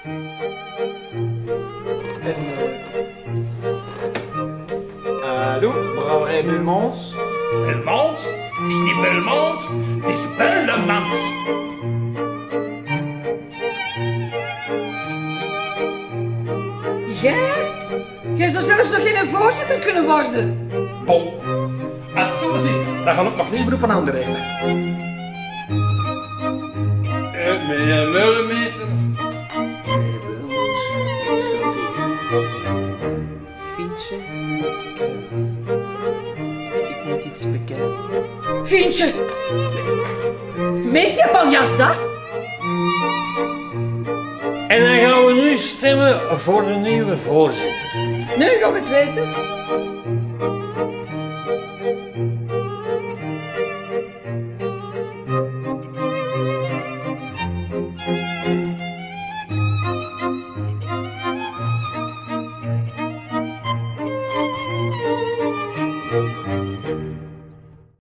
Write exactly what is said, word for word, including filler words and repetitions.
Hallo, brouwerij Belmans? Belmans? Het is niet Belmans, het is Bellemans. Jij? Jij zou zelfs nog geen voorzitter kunnen worden. Bon, als het zo zit, dan gaan we ook nog niet beroepen aan de regelen. Eh, meneer Meulemeester. Fientje, ik moet iets bekennen. Vriendje, meet je paljas dat? En dan gaan we nu stemmen voor de nieuwe voorzitter. Nu gaan we het weten.